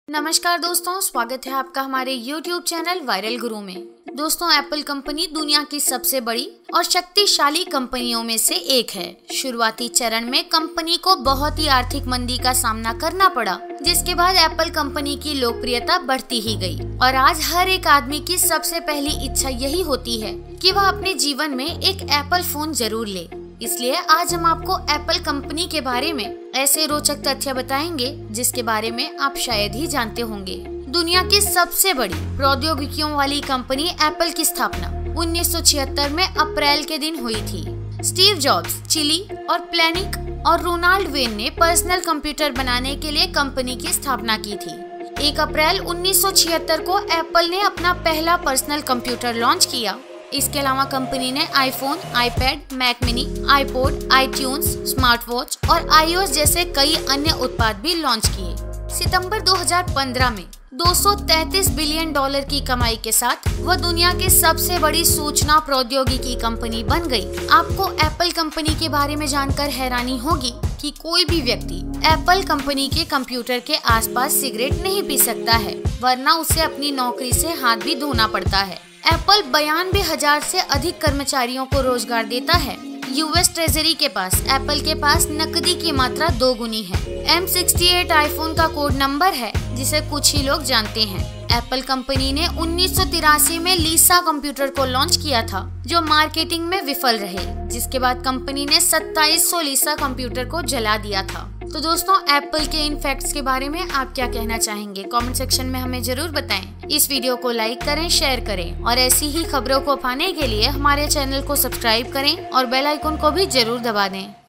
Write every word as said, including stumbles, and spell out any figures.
नमस्कार दोस्तों, स्वागत है आपका हमारे YouTube चैनल वायरल गुरु में। दोस्तों, एप्पल कंपनी दुनिया की सबसे बड़ी और शक्तिशाली कंपनियों में से एक है। शुरुआती चरण में कंपनी को बहुत ही आर्थिक मंदी का सामना करना पड़ा, जिसके बाद एप्पल कंपनी की लोकप्रियता बढ़ती ही गई और आज हर एक आदमी की सबसे पहली इच्छा यही होती है कि वह अपने जीवन में एक एप्पल फोन जरूर ले। इसलिए आज हम आपको एप्पल कंपनी के बारे में ऐसे रोचक तथ्य बताएंगे जिसके बारे में आप शायद ही जानते होंगे। दुनिया की सबसे बड़ी प्रौद्योगिकियों वाली कंपनी एप्पल की स्थापना उन्नीस सौ छिहत्तर में अप्रैल के दिन हुई थी। स्टीव जॉब्स, चिली और प्लेनिक और रोनाल्ड वेन ने पर्सनल कंप्यूटर बनाने के लिए कंपनी की स्थापना की थी। एक अप्रैल उन्नीस सौ छिहत्तर को एप्पल ने अपना पहला पर्सनल कंप्यूटर लॉन्च किया। इसके अलावा कंपनी ने iPhone, iPad, Mac mini, iPod, iTunes, smart watch और आईओएस जैसे कई अन्य उत्पाद भी लॉन्च किए। सितंबर दो हज़ार पंद्रह में दो सौ तैंतीस बिलियन डॉलर की कमाई के साथ वह दुनिया की सबसे बड़ी सूचना प्रौद्योगिकी कंपनी बन गई। आपको एप्पल कंपनी के बारे में जानकर हैरानी होगी कि कोई भी व्यक्ति एप्पल कंपनी के कंप्यूटर के आसपास सिगरेट नहीं पी सकता है, वरना उसे अपनी नौकरी से हाथ भी धोना पड़ता है। एप्पल बयानबे हजार से अधिक कर्मचारियों को रोजगार देता है। यूएस ट्रेजरी के पास एप्पल के पास नकदी की मात्रा दो गुनी है। एम सिक्सटी एट आईफोन का कोड नंबर है, जिसे कुछ ही लोग जानते हैं। एप्पल कंपनी ने उन्नीस सौ तिरासी में लीसा कंप्यूटर को लॉन्च किया था, जो मार्केटिंग में विफल रहे, जिसके बाद कंपनी ने सत्ताईस सौ लीसा कंप्यूटर को जला दिया था। तो दोस्तों, एप्पल के इन फैक्ट्स के बारे में आप क्या कहना चाहेंगे? कमेंट सेक्शन में हमें जरूर बताएं। इस वीडियो को लाइक करें, शेयर करें और ऐसी ही खबरों को पाने के लिए हमारे चैनल को सब्सक्राइब करें और बेल आइकन को भी जरूर दबा दें।